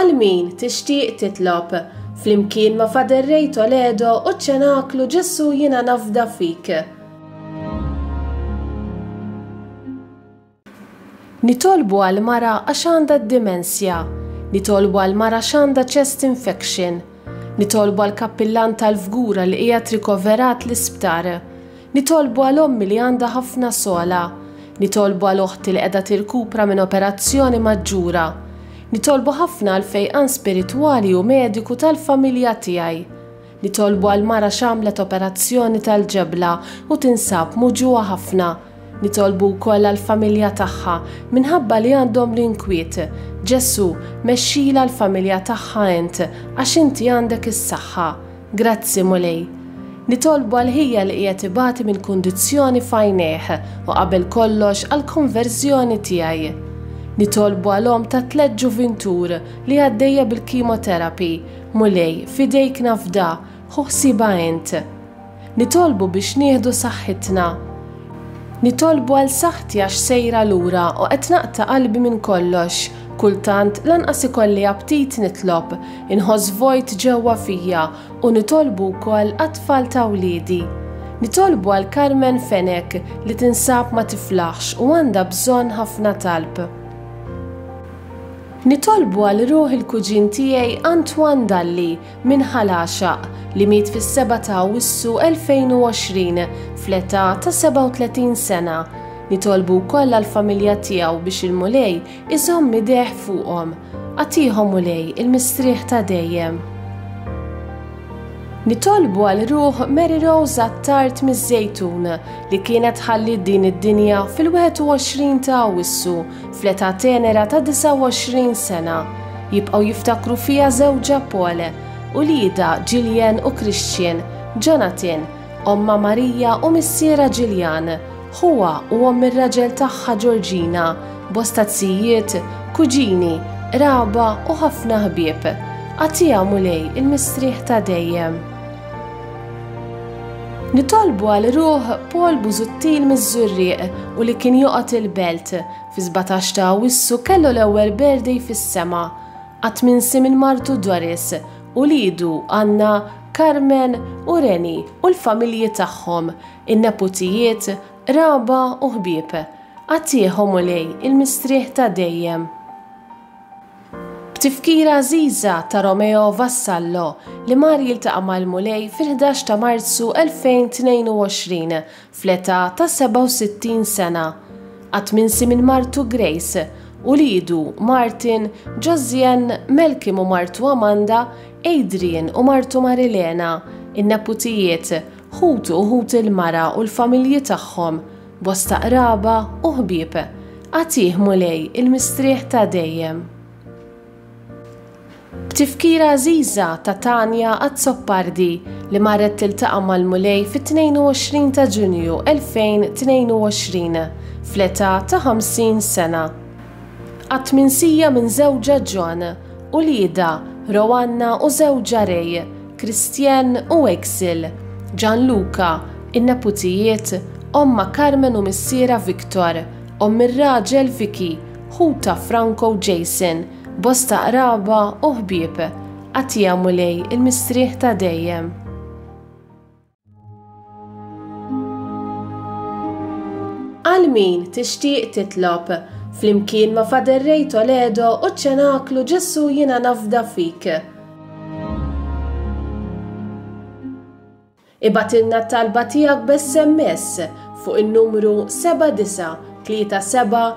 Għal min tixtieq titlob flimkien ma' Fader Ray Toledo u ċenaklu Ġesu jiena nafda fik. Nitolbu għal mara għax għandha d-dimensja, nitolbu għal mara x'għandha chest infection, nitolbu għal kappillan tal-fgura li qiegħed rikoverat l-isptar, nitolbu għal ommi li għandha ħafna sola, nitolbu għal oħti li qiegħda tirkupra minn operazzjoni maġġura, nitolbu ħafna għal fejqan spiritwali u mediku tal-familja tiegħi, nitolbu għal mara x'għamlet operazzjoni tal-ġebla u tinsab muġuha ħafna, nitolbu wkoll għall-familja tagħha minħabba li għandhom l-inkwiet. Ġesu, mexxila l-familja tagħha int għax inti għandek is-saħħa. Grazzi Mulej. Nitolbu għal ħija li qiegħed ibati minn kundizzjoni f'għajnejh u qabel kollox għall-konverżjoni tiegħi. Nitolbu għalhom ta' 3 ġuventur li għaddejja bil-kimoterapi. Mulej, fidejk nafda, ħu ħsiebha int. Nitolbu biex nieħdu saħħitna. Nitolbu għal saħħti għax sejra lura u qed naqta' qalbi minn kollox. Kultant lanqas ikolli aptit nitlob, inħoss vojt ġewwa fija u nitolbu wkoll għat-tfal ta' wliedi. Nitolbu għal Carmen Fenek li tinsab ma tiflaħx u għandha bżonn ħafna talb. Nitolbu għal ruħ il-kuġin tiegħi Antoine Dalli minn Ħalaxaq li miet fis-7 ta' Awwissu 2020 fl-età ta' 37 sena. Nitolbu wkoll għall-familja tiegħu biex il-Mulej iżomm idejh fuqhom. Għatihom Mulej il-mistrieħ ta' dejjem. Nitolbu għal ruħ Mary Rose Attard miż-Żejtun li kienet ħalli din id-dinja fil-21 ta' Awwissu fl-età tenera ta' 29 sena. Jibqgħu jiftakru fiha żewġa Pole u Lida, Gillian u Christian, Jonathan, omma Marija u missiera Gillian, huwa u omm ir-raġel tagħha Georgina, bosta tzijiet, kuġini, raba u ħafna ħbieb. Għatija Mulej il-mistrieħ ta' dejjem. Nitolbu għal ruħ Paul Buzuttil miż-Żurrieq u li kien joqgħod il-belt fi 17 ta' Awwissu kellu l-ewwel birthday fis-sema. Qatt minsi minn martu Doris u lidu Anna, Carmen u Reni u l-familji tagħhom, in-neputijiet, raba u ħbieb. Għatihom Mulej il-mistrieħ ta' dejjem. B'tifkira Aziza ta' Romeo Vassallo li mar jiltaqa' mal-Mulej fil-11 ta' Marzu 2022 fl-età ta' 67 sena. Qatt minsi minn martu Grace u lidu Martin, Josiane, Melkim u martu Amanda, Adrian u martu Marilena, in-neputijiet, ħutu u ħut il-mara u l-familji tagħhom, bosta qraba u ħbieb. Għatih Mulej il-mistrieħ ta' dejjem. B'tifkira Aziza ta' Tanja Azzoppardi li marret tiltaqa' mal-Mulej fit-22 ta' Ġunju 2022 fl-età ta' 50 sena. Qatt minsija minn żewġa John u Lida, Rowanna u żewġa Rej, Christian u Exil, Gianluca, in-neputijiet, omma Carmen u missiera Victor, omm ir-raġel Vicky, ħuta Franco u Jason, bosta qraba u ħbieb. Għatija Mulej il-mistrieħ ta' dejjem. Għal min tixtieq titlob flimkien ma' Fader Ray Toledo u ċenaklu Ġesu jiena nafda fik. Ibatilna t-talba tiegħek b'SMS fuq in-numru 7937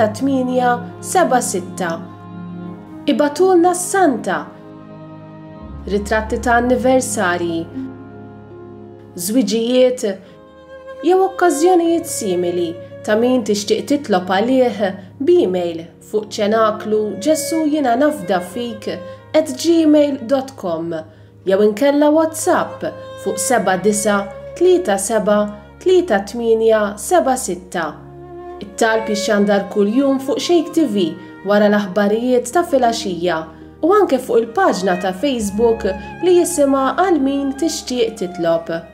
3876. Ibatulna s-Santa, ritratti ta' anniversarji, żwiġijiet jew okkażjonijiet simili ta' min tixtieq titlob għalih b'email fuq ċenaklu Ġesu jiena nafda fik @gmail.com jew inkella WhatsApp fuq 7937 3876. It-talb jixxandar kuljum fuq Shake TV wara l-aħbarijiet ta' filgħaxija u anke fuq il-paġna ta' Facebook li jisimha Għal min tixtieq titlob.